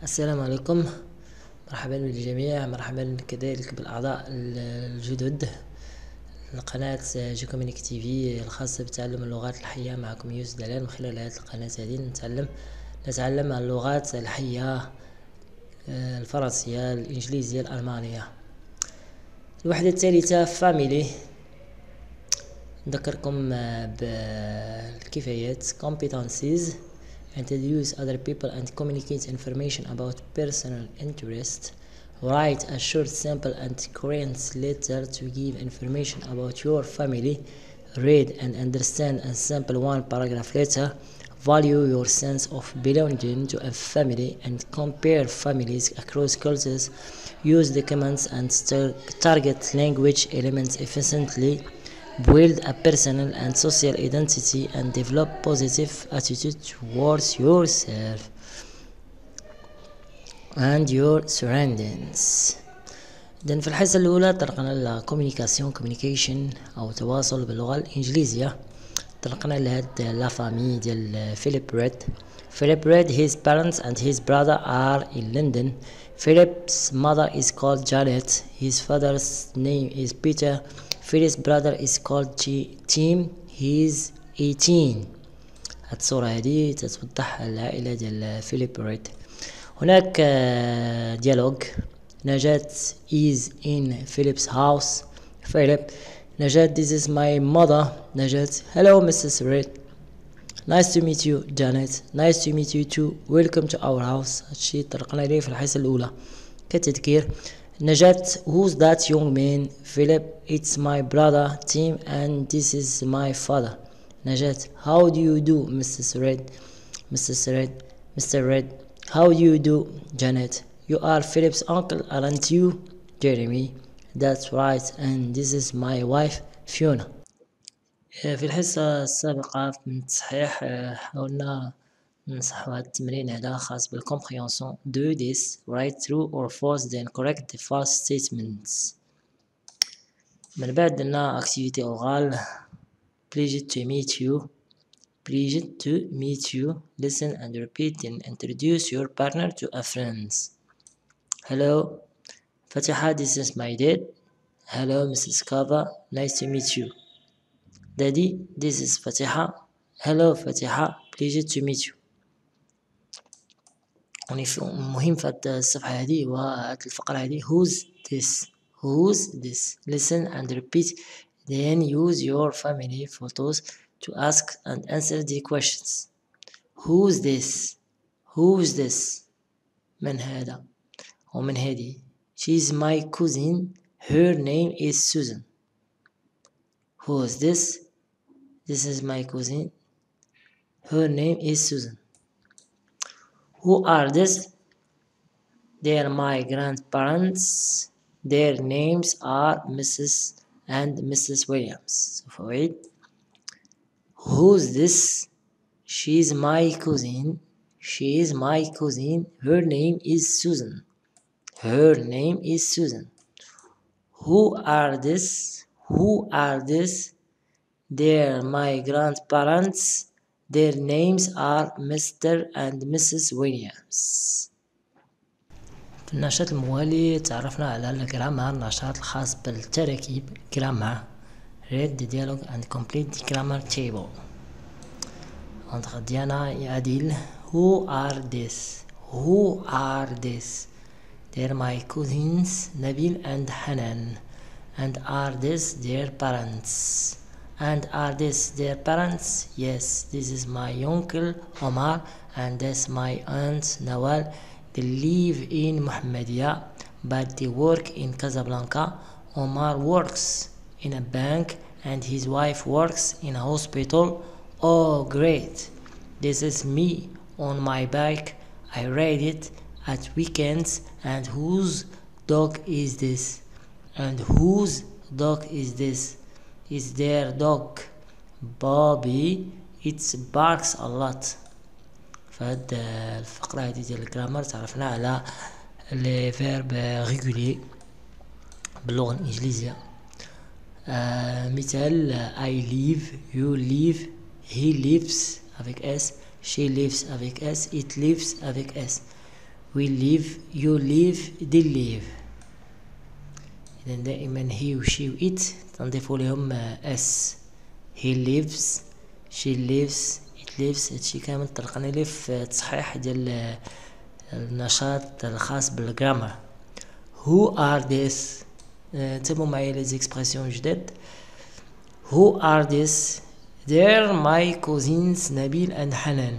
السلام عليكم. مرحبا بالجميع، مرحبا كذلك بالأعضاء الجدد لقناة جيكومينيك تي في الخاصة بتعلم اللغات الحية. معكم يوسف دلال. من خلال هذه القناة هذه نتعلم اللغات الحية، الفرنسية، الإنجليزية، الألمانية. الوحدة الثالثة family. نذكركم بالكفايات competencies: introduce other people and communicate information about personal interest. Write a short, simple and coherent letter to give information about your family. Read and understand a simple one-paragraph letter. Value your sense of belonging to a family and compare families across cultures. Use documents and target language elements efficiently. Build a personal and social identity and develop positive attitude towards yourself and your surroundings. إذن في الحصة الأولى طرقنا communication أو تواصل باللغة الإنجليزية. طرقنا لهاد لا فامي ديال فيليب ريد. Philip Reid, his parents and his brother are in London. Philip's mother is called Janet. His father's name is Peter. Philip's brother is called Tim. He's 18. هاد الصورة هادي تتوضح العائلة ديال فيليب ريد. هناك ديالوج. نجاة is in Philip's house. Philip: نجاة, this is my mother. نجاة: hello Mrs. Reid. Nice to meet you Janet. Nice to meet you too. Welcome to our house. هادشي طرقنا ليه في الحصة الأولى. كتذكير: نجاة: who's that young man? Philip: it's my brother Tim and this is my father. نجاة: how do you do Mrs. Reid? Mrs. Reid: Mr. Reid, how do you do? Janet: you are Philip's uncle, aren't you? Jeremy: that's right, and this is my wife Fiona. في الحصة السابقة من التصحيح حاولنا نصحوا هذا التمرين هذا خاص بالcomprehension. Do this: write true or false, then correct the false statements. من بعد درنا activity oral. Pleased to meet you. Pleased to meet you. Listen and repeat and introduce your partner to a friends. Hello Fatiha, this is my dad. Hello Mrs. Kava, nice to meet you. Daddy, this is Fatiha. Hello Fatiha, pleased to meet you. مهم في هاد الصفحة هادي وهاد الفقرة هادي who's this. Who's this? Listen and repeat, then use your family photos to ask and answer the questions. Who's this? Who's this? من هذا ومن هذه. She's my cousin. Her name is Susan. Who's this? This is my cousin. Her name is Susan. Who are this? They're my grandparents. Their names are Mrs. and Mrs. Williams. فوائد: who's this? She's my cousin. She's my cousin. Her name is Susan. Her name is Susan. Who are this? Who are this? They're my grandparents. Their names are Mr. and Mrs. Williams. في النشاط الموالي تعرفنا على الجرامر، النشاط الخاص بالتراكيب grammar. Read the dialogue and complete the grammar table. entre Diana et Adil. Who are this? Who are this? They're my cousins Nabil and Hanan. And are this their parents? And are this their parents? Yes, this is my uncle Omar and that's my aunt Nawal. They live in Mohammedia but they work in Casablanca. Omar works in a bank and his wife works in a hospital. Oh great, this is me on my bike. I ride it at weekends. And whose dog is this? And whose dog is this? Is their dog Bobby. It barks a lot. فهاد الفقرة هذه ديال الجرامر تعرفنا على لي فيرب ريغولي باللغة الإنجليزية. مثال: I live, you live, he lives avec S, she lives avec S, it lives avec S. we live, you live, they live. إذا دائما he و she و it تنضيفوا لهم s. he lives, she lives, it lives. هادشي كامل طرقنا ليه في تصحيح ديال النشاط الخاص بالجرامر. who are this. انتبهوا معايا لي زيكسبرسيون جداد. who are this. they're my cousins Nabil and Hanan.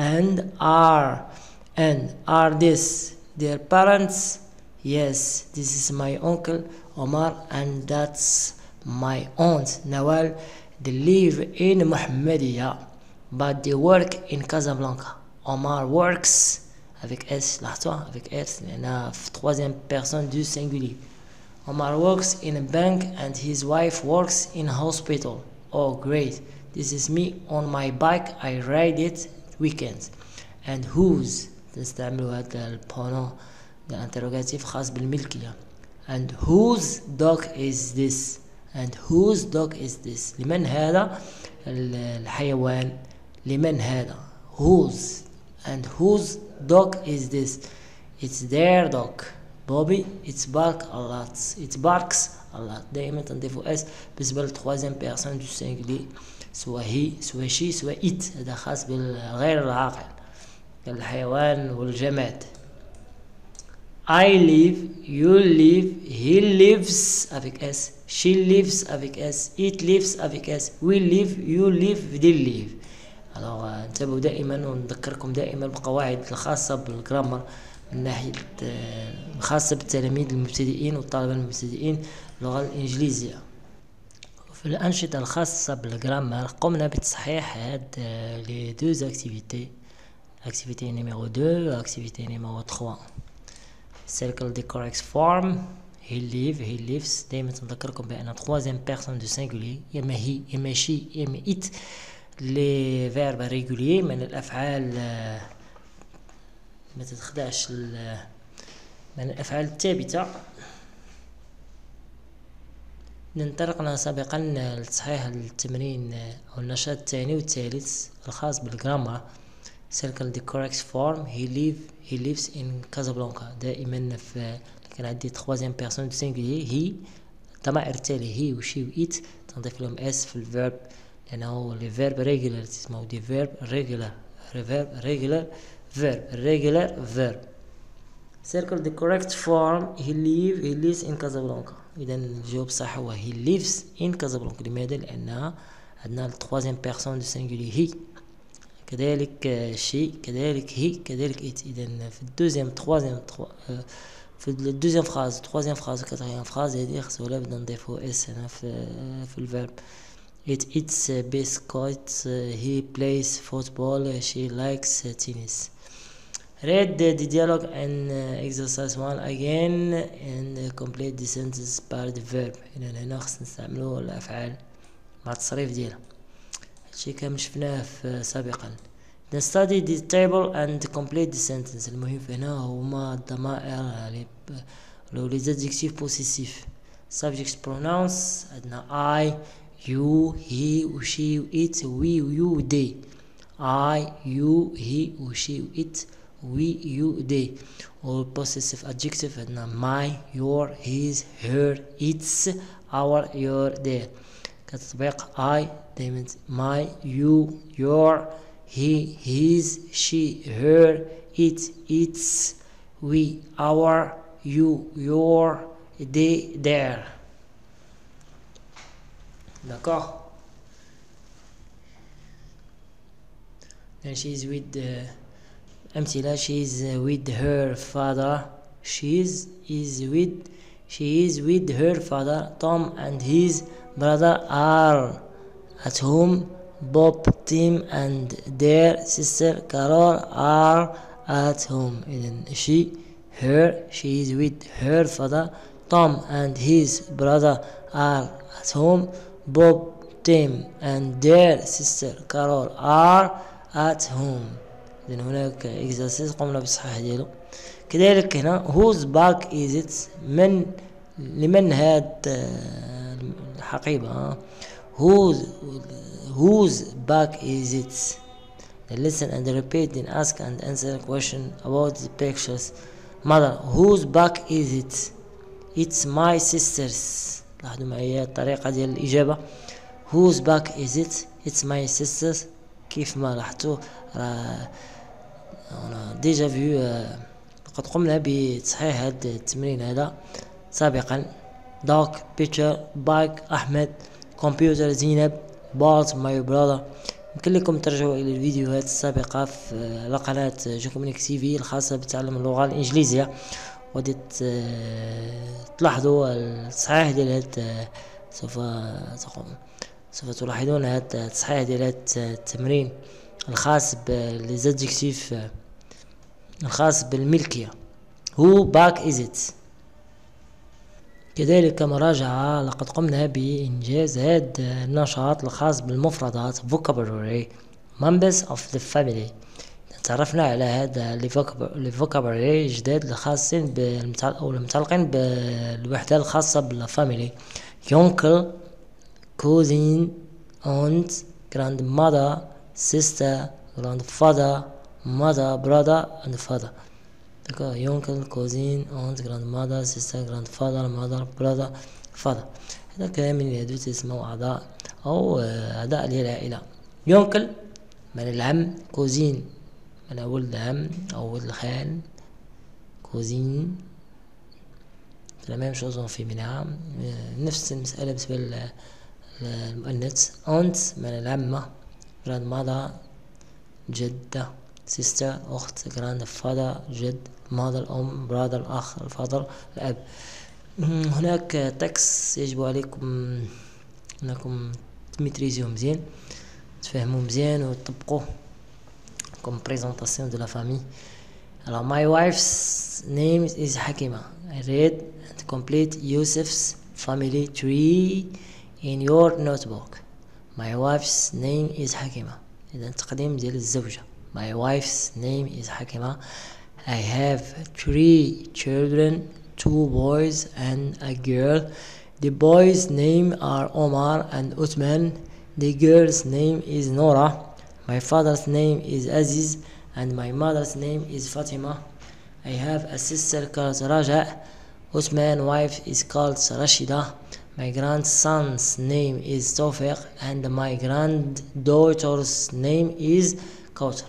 and are this their parents. yes, this is my uncle Omar and that's my aunt Nawal. they live in Mohammedia but they work in Casablanca. Omar works avec S, لاحظتوا avec S لأنها في troisième personne du singulier. Omar works in a bank and his wife works in a hospital. oh great, this is me on my bike, I ride it weekends. and whose تستعملوا هذا البونو الانتروغاتيف خاص بالملكية. and whose dog is this. and whose dog is this. لمن هذا الحيوان. لمن هذا. whose. and whose dog is this. it's their dog Bobby. it barks a lot. دائما تنضيفوا اس بالنسبة للتخوازيام بيرسون دو سينغولي سواء هي سواء شي سواء it. هذا خاص بالغير العاقل كالحيوان والجماد. I live, you live, he lives avec S, she lives avec S, it lives avec S, we live, you live, they live. alors انتبهوا دائما ونذكركم دائما بالقواعد الخاصة بالجرامر من ناحية خاصة بالتلاميذ المبتدئين والطلبة المبتدئين اللغة الإنجليزية. في الأنشطة الخاصة بالجرامر قمنا بتصحيح هاد لي دوز اكتيفيتي. activité numéro 2 activité numéro 3. circle the correct form. he lives. دائما تذكركم بأن troisième personne du singulier يا اما هي يا اما شي يا اما it. لي فيرب ريغوليي من الأفعال ما تتخدعش من الأفعال الثابتة. انطلقنا سابقا لتصحيح التمرين أو النشاط الثاني والثالث الخاص بالجرامر. circle the correct form. he lives in Casablanca. دائما في كان عندي troisième personne du singulier هي الضمائر التالية هي و she و it تنضيف لهم s في الفيرب لأنه لي فيرب ريغولار تسمو دي فيرب ريغولار verb. circle the correct form. he lives in Casablanca. إذا الجواب الصحيح هو he lives in Casablanca. لماذا؟ لأنها عندنا التخوازيام بيرسون دو سينغولي هي كذلك شي كذلك هي كذلك إت. إذا في الدوزيام في الدوزيام فراز troisième phrase quatrième phrase هذه خصو ولا بدنا نضيفو اس هنا في الفيرب. it eats biscuits. he plays football. she likes tennis. read the dialogue and exercise 1 again and complete the sentence by the verb. إذا هنا خصنا نستعملو الأفعال مع التصريف ديالها. هادشي كامل شفناه سابقا. then study the table and complete the sentence. المهم هنا هما الضمائر لي adjectifs possessifs. subject pronouns عندنا I you he و she و it we و you و they. I you he و she و it we you they. و possessive adjective عندنا my your his her its our your their. كتطبيق I دايما my you your he his she her it its we our you your they their. D'accord. then she is with أمثلة. she is with her father. she is with her father. Tom and his brother are at home. Bob, Tim and their sister Carol are at home. إذن she is with her father. Tom and his brother are at home. Bob, Tim and their sister Carol are at home. إذن هناك exercise قمنا بالصحيح ديالو. كذلك هنا whose bag is it. لمن هاد الحقيبة. whose bag is it. then listen and repeat, then ask and answer a question about the pictures. mother, whose back is it? It's my sister's. لاحظوا معايا الطريقة ديال الإجابة. whose back is it? It's my sister's. كيف ما لاحظتوا أنا ديجا فيو قد قمنا بتصحيح هذا التمرين هذا سابقا. dog picture bike أحمد computer زينب بارت my brother. يمكن لكم ترجعوا إلى الفيديوهات السابقة على قناة جوكومينيك تي في الخاصة بتعلم اللغة الإنجليزية، ودي تلاحظوا التصحيح ديال هاد سوف تلاحظون هاد التصحيح ديال هاد التمرين الخاص بالزادجكتيف الخاص بالملكية. who back is it. كذلك مراجعة لقد قمنا بإنجاز هذا النشاط الخاص بالمفردات vocabulary members of the family. تعرفنا على هذا vocabulary جداد الخاصين أو المتعلقين بالوحدة الخاصة بالفاميلي. uncle cousin aunt grandmother sister grandfather mother brother and father. uncle cousin aunt grandmother sister grandfather mother brother father. هذا كامل هذو تسموا أعضاء أو أعضاء للعائلة. uncle من العم، cousin من ولد العم أو ولد الخال، cousin لا ميم شوز في منها نفس المسألة بالنسبة للمؤنث. aunt من العمة، grandmother جدة، sister أخت، grandfather جد، mother أم، brother الأخ، الفاضل الأب. هناك تكس يجب عليكم أنكم تميتريزيو مزيان، تفهموا مزيان وتطبقوه comme présentation de la famille. Alors my wife's name is Hakima. I read and complete Yusuf's family tree in your notebook. My wife's name is Hakima. إذا تقديم ديال الزوجة. My wife's name is Hakima. I have 3 children, 2 boys and a girl. The boys' name are Omar and Uthman. The girl's name is Nora. My father's name is Aziz and my mother's name is Fatima. I have a sister called Raja. Uthman's wife is called Rashida. My grandson's name is Tawfiq and my granddaughter's name is Kautar.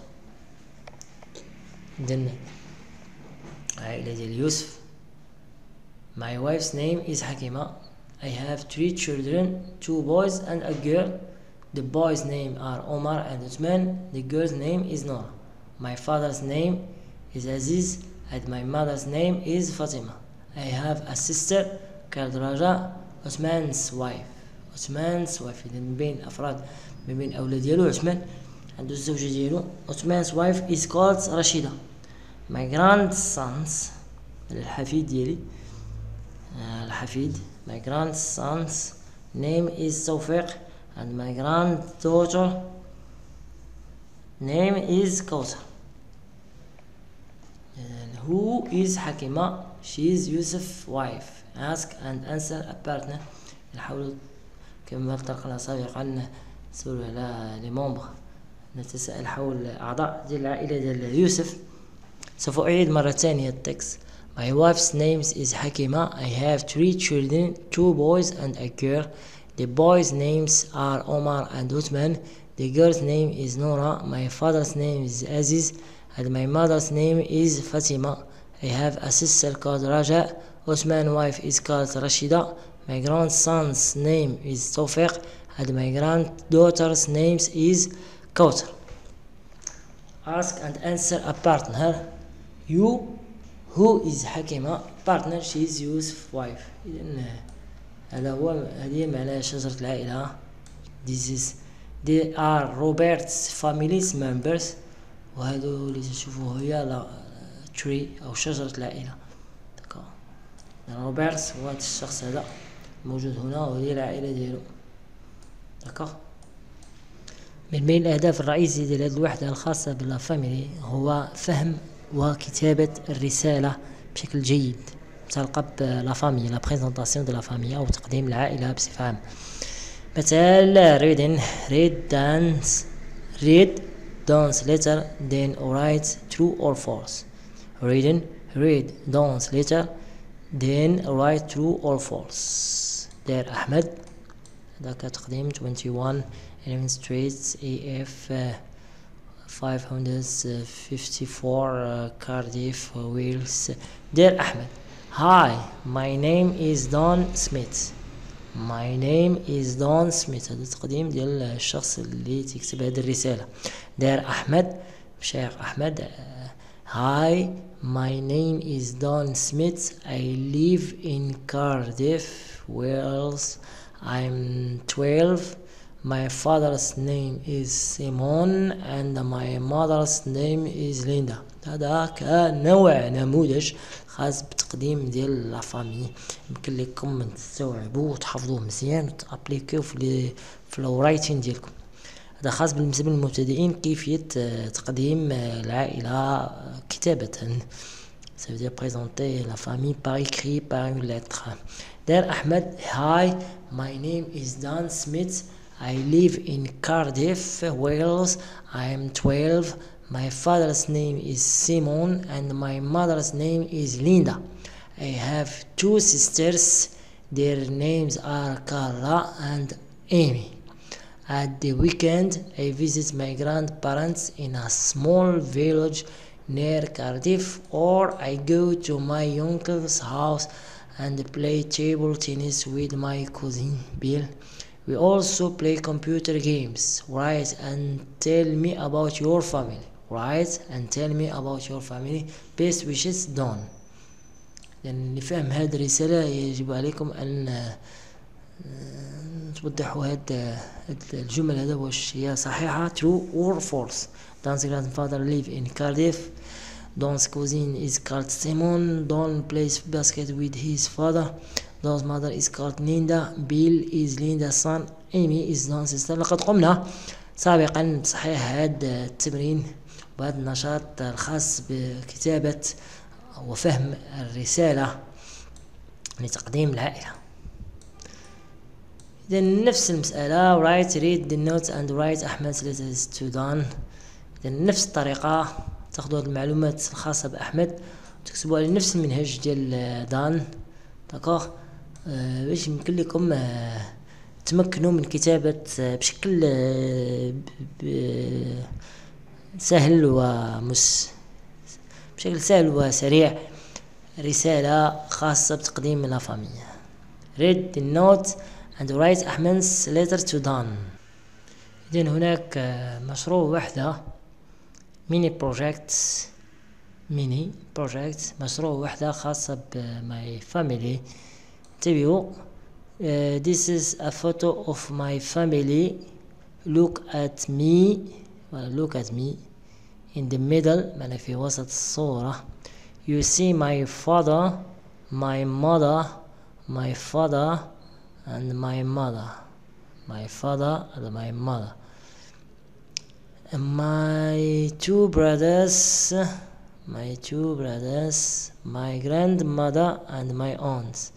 Then عائلة ديال يوسف. My wife's name is Hakima. I have 3 children, 2 boys and a girl. The boys' name are Omar and Uthman. The girl's name is Nora. My father's name is Aziz and my mother's name is Fatima. I have a sister called Raja. Uthman's wife. إذا من بين الأفراد من بين أولاد ديالو عثمان عنده الزوجة ديالو. Uthman's wife is called Rashida. My grandsons الحفيد ديالي الحفيد. My grandson's name is Tawfiq and my granddaughter name is Kautar. Who is Hakima? She is Yusuf's wife. Ask and answer a partner. نحاول كما ذكرنا سابقا نسولو على لي ممبر، نتساءل حول أعضاء ديال العائلة ديال يوسف. سوف أعيد مرة ثانية التكست. My wife's name is Hakima. I have 3 children, 2 boys and a girl. The boys' names are Omar and Uthman. The girl's name is Nora. My father's name is Aziz and my mother's name is Fatima. I have a sister called Raja. Uthman's wife is called Rashida. My grandson's name is Tawfiq and my granddaughter's name is Kautar. Ask and answer a partner. You, who is Hakima? Partner, she is Yusuf's wife. إذن هذا هو هذه معنى شجرة العائلة. They are Robert's family members. وهذا اللي تشوفوه هي tree أو شجرة العائلة. روبرت هو الشخص هذا موجود هنا وهي العائلة ديالو. من بين الأهداف الرئيسية ديال هذه الوحدة الخاصة بالفاميلي هو فهم وكتابة الرسالة بشكل جيد متعلقة بلا فامي، لا بريزونطاسيون دو لا فامي أو تقديم العائلة بصفة عامة. مثال read, dance, read, dance letter then write true or false. read dance letter then write true or false. دار أحمد هذاك تقديم 21 11 Street AF 554 Cardiff Wales. دار أحمد Hi, my name is Don Smith. My name is Don Smith. هذا تقديم ديال الشخص اللي تكتب هذه الرسالة. دار أحمد شيخ أحمد Hi, my name is Don Smith. I live in Cardiff, Wales. I'm 12. My father's name is Simon and my mother's name is Linda. هذا كنوع نموذج خاص بتقديم ديال لا فامي، يمكن لكم تستوعبوه وتحفظوه مزيان وتابليكيوه في الرايتين ديالكم. هذا خاص بالنسبة للمبتدئين كيفية تقديم العائلة كتابة. Ça veut dire présenter la famille par écrit par une lettre. دار أحمد Hi, my name is Don Smith. I live in Cardiff, Wales. I am 12. My father's name is Simon and my mother's name is Linda. I have two sisters. Their names are Carla and Amy. At the weekend, I visit my grandparents in a small village near Cardiff, or I go to my uncle's house and play table tennis with my cousin Bill. We also play computer games. Write and tell me about your family. Write and tell me about your family. Best wishes, Don. لأن لفهم هذه الرسالة يجب عليكم أن توضحوا هاد الجمل هذا واش هي صحيحة true or false. Don's grandfather live in Cardiff. Don's cousin is called Simon. Don plays basket with his father. Don's mother is called Linda. Bill is Linda's son. Amy is Don's sister. لقد قمنا سابقا بتصحيح هذا التمرين وهذا النشاط الخاص بكتابة وفهم الرسالة لتقديم العائلة. إذا نفس المسألة write read the notes and write أحمد's letters to Don. إذا نفس الطريقة تاخذوا هذه المعلومات الخاصة بأحمد وتكتبوها على نفس المنهج ديال دان داكوغ باش يمكن لكم تمكنوا من كتابة بشكل سهل بشكل سهل وسريع رسالة خاصة بتقديم لا فاميليا. read the note and write Ahmed's letter to Don. إذن هناك مشروع وحدة ميني بروجكت مشروع وحدة خاصة بماي فاميلي. انتبهوا this is a photo of my family. look at me in the middle معنى في وسط الصورة. you see my father and my mother and my two brothers, my grandmother and my aunts.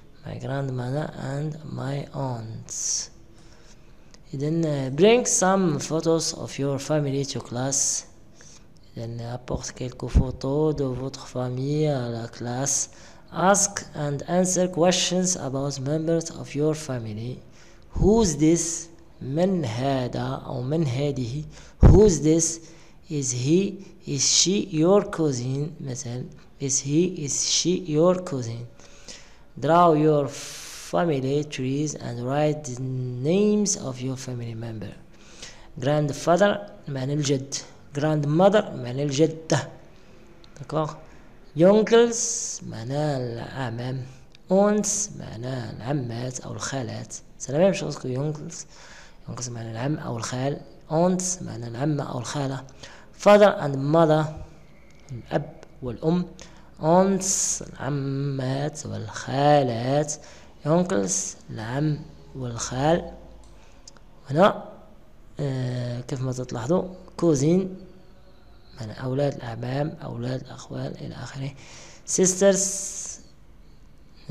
Then bring some photos of your family to class. Then apporte quelques photos de votre famille à la classe. Ask and answer questions about members of your family. Who's this? من هذا أو من هذه. Who's this? Is he? Is she your cousin? مثلا is she your cousin? Draw your family trees and write the names of your family member. Grandfather معنى الجد. Grandmother معنى الجدة. d'accord. Uncles معنى الأعمام. Aunts معنى العمات أو الخالات. c'est la même chose que uncles معنى العم أو الخال. aunts معنى العمة أو الخالة. father and mother الأب والأم. aunts العمات والخالات. uncles العم والخال. هنا كيف ما تلاحظوا cousin معنى أولاد الأعمام أولاد الأخوال إلى آخره. sisters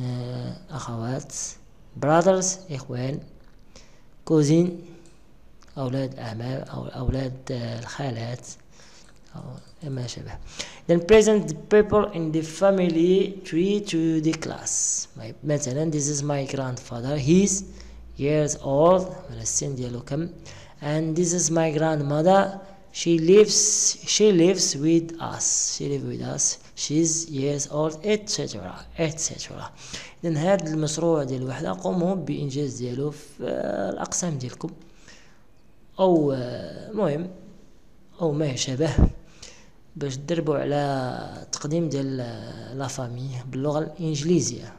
أخوات. brothers إخوان. cousin أولاد أعمام أو أولاد الخالات أو ما شابه. then present the people in the family tree to the class. مثلا this is my grandfather, he's years old من السن ديالو كم. and this is my grandmother, she lives with us, she's years old, etc. إذن هذا المشروع ديال الوحدة قوموا بإنجاز ديالو في الأقسام ديالكم أو مهم أو ما يشابه باش تدربوا على تقديم ديال لا فامي باللغة الإنجليزية.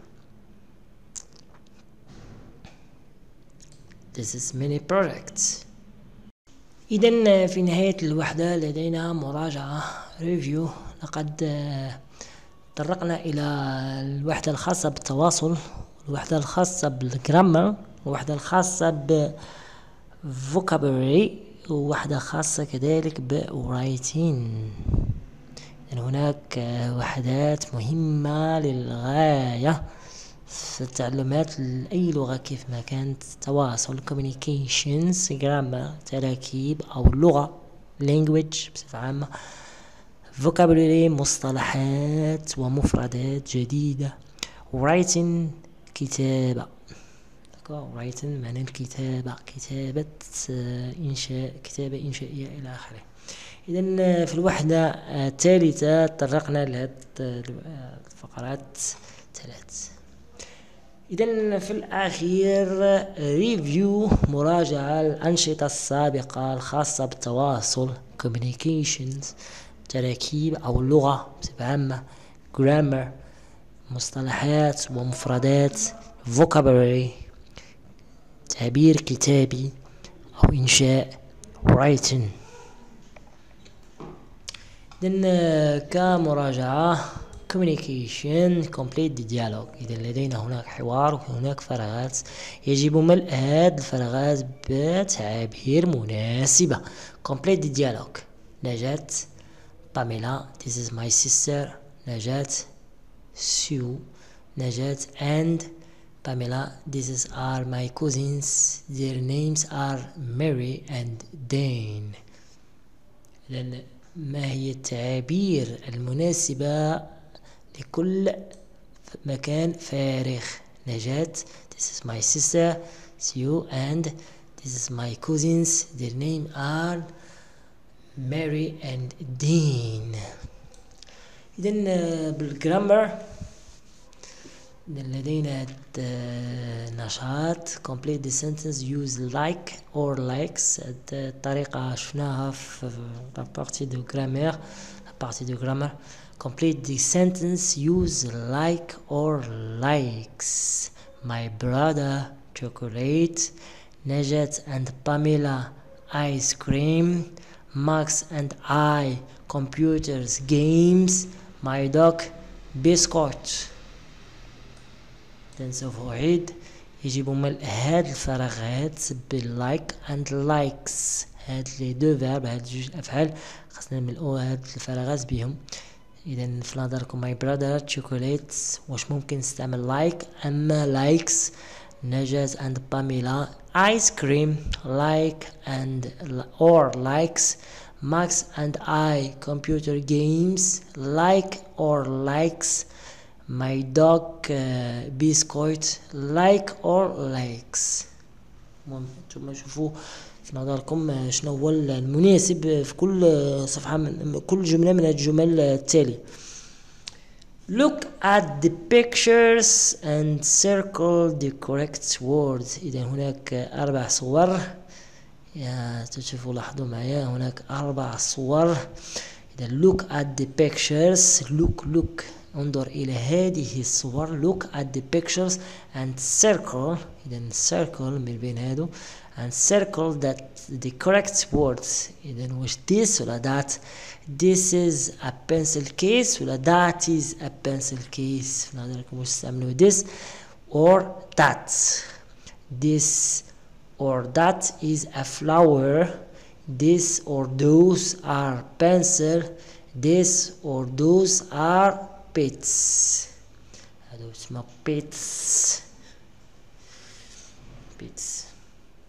This is mini projects. إذن في نهاية الوحدة لدينا مراجعة ريفيو. لقد تطرقنا إلى الوحدة الخاصة بالتواصل، الوحدة الخاصة بالجرامر، الوحدة الخاصة بفوكابولري، ووحدة خاصة كذلك بورايتين. هناك وحدات مهمة للغاية في التعلمات لأي لغة كيف ما كانت. تواصل communications، grammar تراكيب أو لغة language بصفة عامة، vocabulary مصطلحات ومفردات جديدة، writing كتابة، writing معنى الكتابة، كتابة إنشاء، كتابة إنشائية إلى آخره. إذن في الوحدة الثالثة تطرقنا لهذه الفقرات ثلاث. إذن في الأخير ريفيو، مراجعة الأنشطة السابقة الخاصة بالتواصل communications تراكيب أو اللغة بصفة عامة، grammar مصطلحات ومفردات، vocabulary تعبير كتابي أو إنشاء، writing. كمراجعة communication complete the dialogue. إذا لدينا هناك حوار وهناك فراغات، يجب ملء هذه الفراغات بتعابير مناسبة. complete the dialogue. نجاة Pamela, this is my sister. نجاة Sue. نجاة and Pamela, these are my cousins. Their names are Mary and Dane. لأن ما هي التعابير المناسبة لكل مكان فارغ؟ نجاة this is my sister Sue and this is my cousins, their name are Mary and Dean. إذن بالجرامر لدينا نشاط complete the sentence use like or likes. الطريقة شفناها في la partie de grammaire. complete the sentence use like or likes. My brother chocolate, Najat and Pamela ice cream, Max and I computers games, my dog biscuit. سوف أعيد. يجب ملء هاد الفراغات باللايك اند لايكس. هاد لي دو فيرب، هاد جوج أفعال خاصنا نملؤوا هاد الفراغات بهم. إذا في نظركم my brother chocolate واش ممكن نستعمل لايك أما لايكس؟ نجاة and Pamela ice cream like and or likes. Max and I computer games like or likes. My dog biscuit like or likes. ثم شوفوا في نظركم شنو هو المناسب في كل صفحة من كل جملة من الجمل التالية. Look at the pictures and circle the correct words. إذا هناك 4 صور، تشوفوا لاحظوا معايا هناك 4 صور. إذا look at the pictures، look انظر إلى هذه الصور. look at the pictures and circle. إذا circle من بين هادو and circle that the correct words. إذا واش this ولا that؟ this is a pencil case ولا that is a pencil case؟ نظركم واش استعملوا this or that. this or that is a flower. this or those are pencil. this or those are pets. هذا اسمه pets.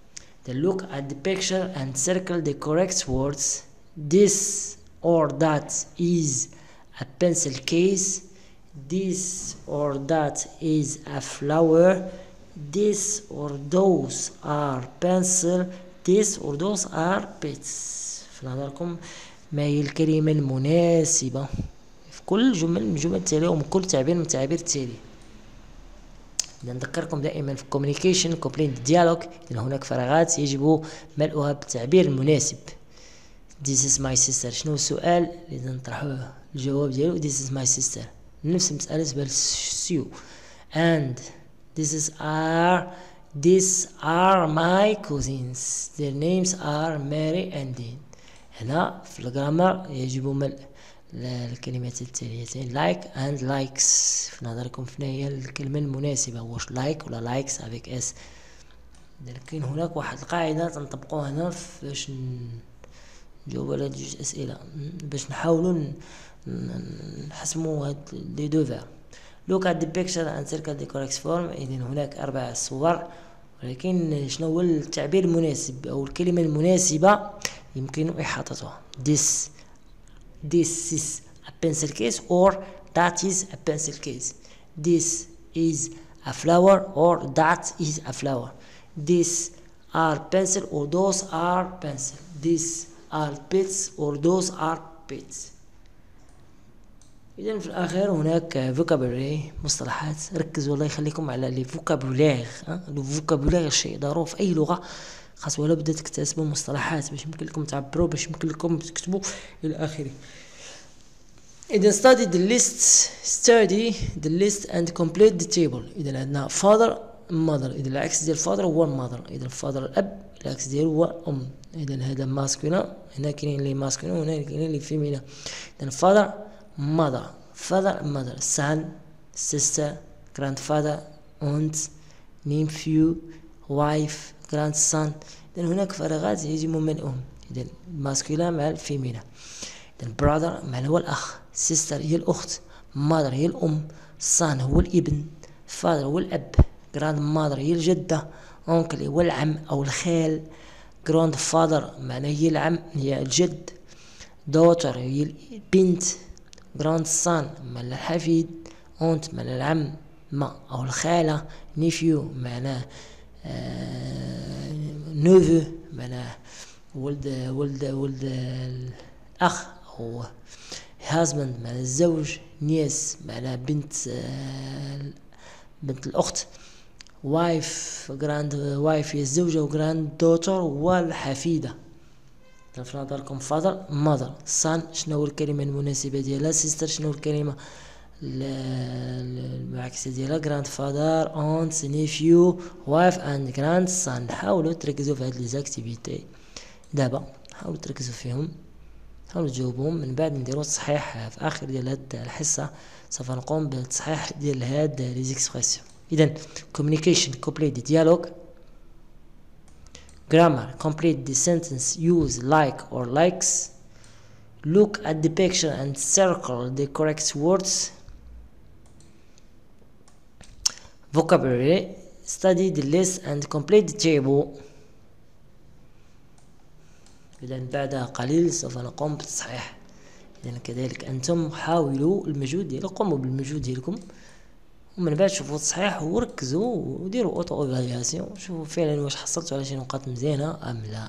Then look at the picture and circle the correct words. This or that is a pencil case. This or that is a flower. This or those are pencil. This or those are pets. في نظركم ما هي الكلمة المناسبة في كل جمل من الجمل التالية ومن كل تعبير من التعابير التالية؟ نذكركم دائما في communication complete dialogue إن هناك فراغات يجب ملؤها بالتعبير المناسب. This is my sister. شنو السؤال اللي نطرحوه؟ الجواب ديالو this is my sister. نفس المسألة بالنسبة للسيو. And these are my cousins. Their names are Mary and Dean. هنا في الجرامر يجب ملء الكلمات التاليتين like and likes. في نظركم فين هي الكلمة المناسبة؟ واش like ولا likes avec s؟ لكن هناك واحد القاعدة تنطبقوها هنا باش نجاوب على جوج أسئلة باش نحاولوا نحسموا هاد لي دو فير. look at the picture and circle the correct form. إذن هناك 4 صور، ولكن شنو هو التعبير المناسب أو الكلمة المناسبة يمكن إحاطتها؟ this is a pencil case or that is a pencil case. This is a flower or that is a flower. These are pencil or those are pencil. These are pets or those are pets. إذن في الأخير هناك vocabulary مصطلحات. ركزوا الله يخليكم على لي vocabulaire. لو vocabulaire شيء ضروري في أي لغة، خاص ولا بدأت تكتسبوا مصطلحات باش يمكن لكم تعبروا، باش يمكن لكم تكتبوا إلى آخره. إذا study the list and complete the table. إذا عندنا father mother، إذا العكس ديال father هو mother. إذا father الأب، العكس ديالو هو أم. إذا هذا masculine، هنا كاينين لي masculine وهنا كاينين لي féminin. إذا father mother son sister grandfather aunt nephew wife grandson. إذا هناك فراغات يجب ملئهم. إذا masculine مع الفيمينا. إذا brother معنى هو الأخ، sister هي الأخت، mother هي الأم، son هو الابن، father هو الأب، grandmother هي الجدة، uncle هو العم أو الخال، grandfather معنى هي العم هي الجد، daughter هي البنت، grandson معنى الحفيد، aunt معنى العم أو الخالة، nephew معناه neveu معناه ولد الأخ أو husband معنى الزوج، niece معنى بنت الأخت، grand wife هي الزوجة، و grand daughter هو الحفيدة. في نظركم father mother son شنو هو الكلمة المناسبة ديالها؟ sister شنو هو الكلمة المعاكسة ديالها؟ grandfather aunt nephew wife and grandson. حاولوا تركزوا في هاد لي زاكتيفيتي دابا، حاولوا تركزوا فيهم، حاولوا تجاوبوهم. من بعد نديرو التصحيح في اخر ديال هاد الحصة، سوف نقوم بالتصحيح ديال هاد لي زيكسبرسيون. اذا communication complete the dialogue. Grammar complete the sentence, use like or likes. Look at the picture and circle the correct words. Vocabulary study the list and complete the table. إذا بعد قليل سوف نقوم بالتصحيح. إذا كذلك أنتم حاولوا المجهود ديالكم، قوموا بالمجهود ديالكم، ومن بعد شوفوا التصحيح وركزوا وديروا اوتو ايفالياسيون، شوفوا فعلا واش حصلتوا على شي نقاط مزيانه ام لا.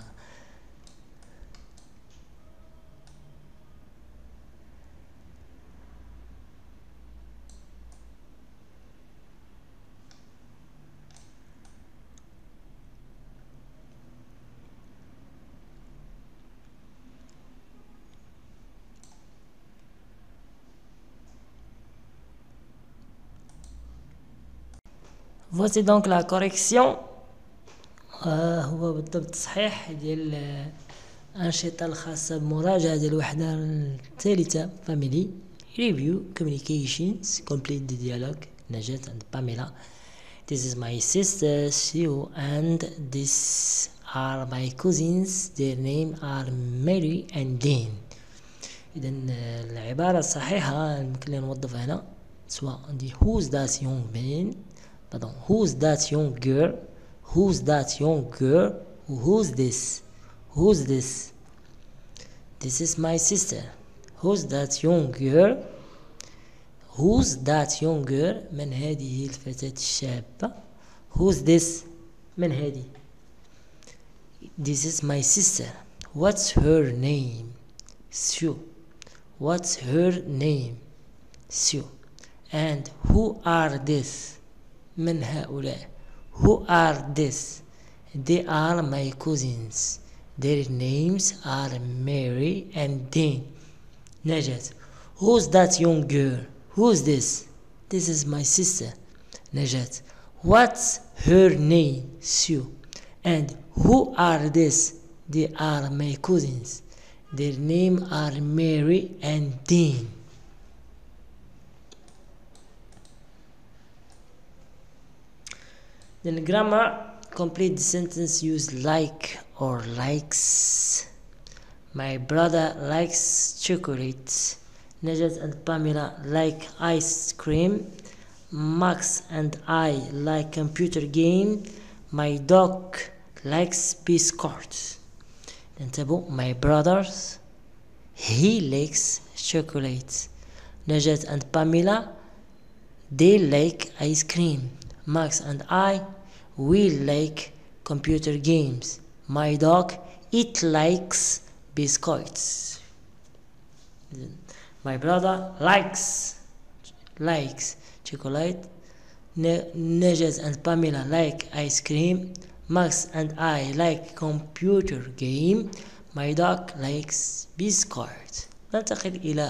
voici donc la correction. هو بالضبط تصحيح ديال الأنشطة الخاصة بمراجعة ديال الوحدة الثالثة family review communications complete the dialogue. نجاة and Pamela. This is my sister Sue and these are my cousins. Their name are Mary and Dean. إذا العبارة الصحيحة يمكن لنا نوظفها هنا، سواء عندي who's that young man، who's that young girl، who's that young girl، who's this? Who's this? This is my sister. Who's that young girl? Who's that young girl? من هذه الفتاة الشابة؟ Who's this? من هذه؟ This is my sister. What's her name? Sue. What's her name? Sue. And who are this? من هؤلاء؟ Who are this? They are my cousins. Their names are Mary and Dean. Najat. Who's that young girl? Who's this? This is my sister. Najat. What's her name? Sue. And who are this? They are my cousins. Their names are Mary and Dean. Then grammar. Complete the sentence. Use like or likes. My brother likes chocolate. Najat and Pamela like ice cream. Max and I like computer game. My dog likes biscuits. انتبهوا. My brothers, he likes chocolate. Najat and Pamela, they like ice cream. Max and I, we like computer games. My dog, it likes biscuits. My brother likes chocolate. Najat and Pamela like ice cream. Max and I like computer game. My dog likes biscuits. ننتقل إلى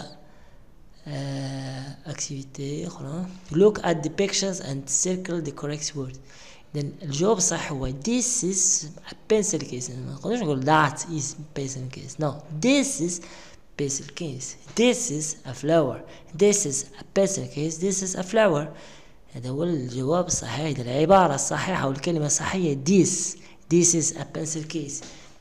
activity أخرى. Look at the pictures and circle the correct word. Then الجواب صح هو this is a pencil case. ما نقدرش نقول that is pencil case. No, this is pencil case. This is a flower. This is a pencil case. This is a flower. هذا هو الجواب الصحيح. العبارة الصحيحة والكلمة الصحيحة this is a pencil case.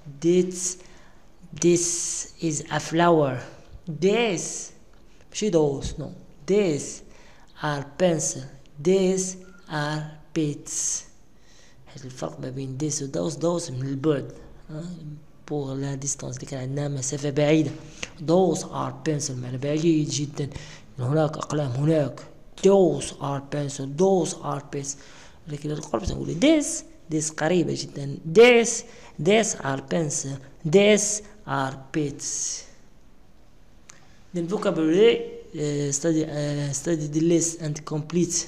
This is a flower. This ماشي those. No, these are pencil. These are pets. هذا الفرق ما بين this و those من البعد. pour la distance اللي كان عندنا مسافة بعيدة. those are pencil معنى بعيد جدا. من هناك أقلام هناك. those are pencil. those are pets. لكن القرب تقول this قريبة جدا. these are pencil. these are pets. Then vocabulary. Study the list and complete.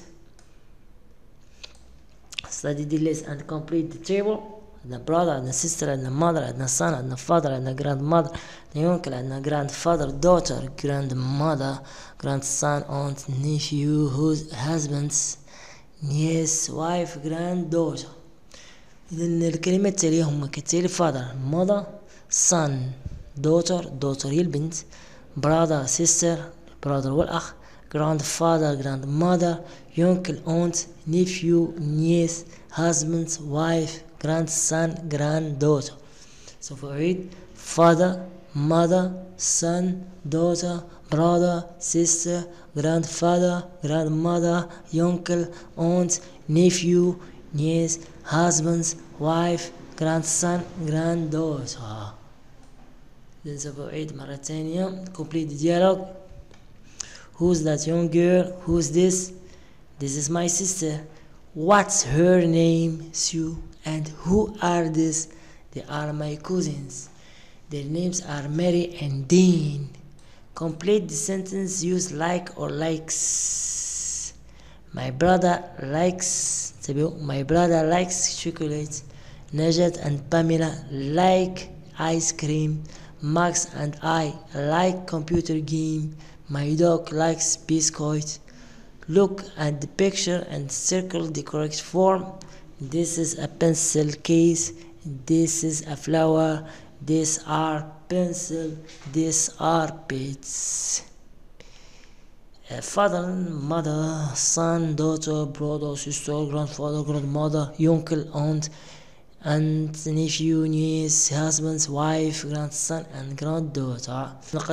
Study the list and complete the table. عندنا brother, عندنا sister, عندنا mother, عندنا son, عندنا father, عندنا grandmother, عندنا uncle, عندنا grandfather, daughter, grandmother, grandson, aunt, nephew, husbands, niece, wife, granddaughter. إذن الكلمات التالية هما كالتالي: father mother, son daughter هي البنت, brother sister brother والأخ, grandfather grandmother, uncle aunt, nephew niece, husband wife, grandson granddaughter. سوف أعيد: father mother son daughter brother sister grandfather grandmother uncle aunt nephew niece husband wife grandson granddaughter. سوف أعيد مرة ثانية. complete the dialogue. Who's that young girl? Who's this? This is my sister. What's her name? Sue. And who are this? They are my cousins. Their names are Mary and Dean. Complete the sentence. Use like or likes. My brother likes chocolate. Najat and Pamela like ice cream. Max and I like computer game. My dog likes biscuits. Look at the picture and circle the correct form. This is a pencil case. This is a flower. These are pencil. These are pets. Father, mother, son, daughter, brother, sister, grandfather, grandmother, uncle, aunt, nephew, niece, husband, wife, grandson and granddaughter.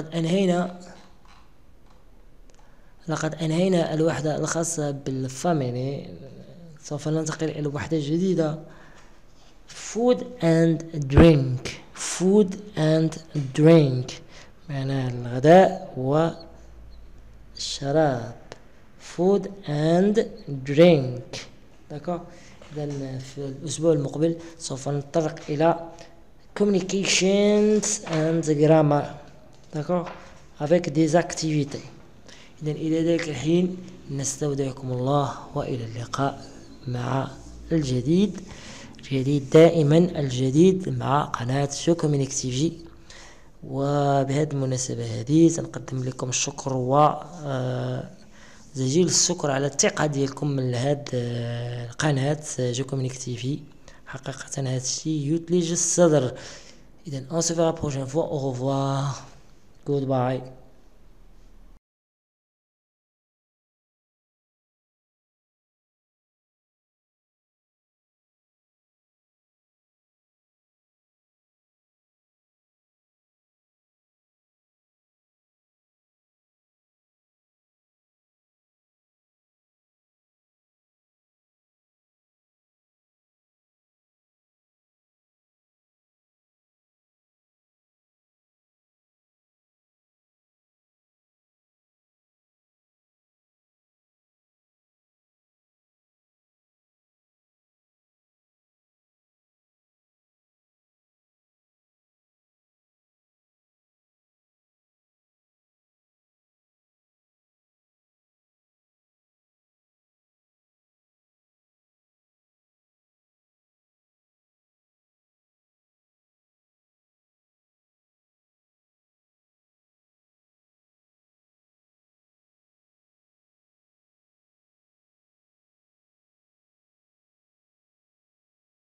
لقد أنهينا الوحدة الخاصة بالفاميلي. سوف ننتقل إلى وحدة جديدة food and drink. food and drink معناها الغداء والشراب. food and drink. داكو. إذن في الأسبوع المقبل سوف نتطرق إلى communications and grammar. داكو avec des activités. إذن إلى ذلك الحين نستودعكم الله وإلى اللقاء مع الجديد دائما الجديد مع قناة جو كومينيك تي في. وبهذه المناسبة هذه سنقدم لكم الشكر جزيل الشكر على الثقة ديالكم من هذه القناة جو كومينيك تي في. حقيقة هذا الشيء يثلج الصدر. إذن on se verra prochaine fois. au revoir. goodbye.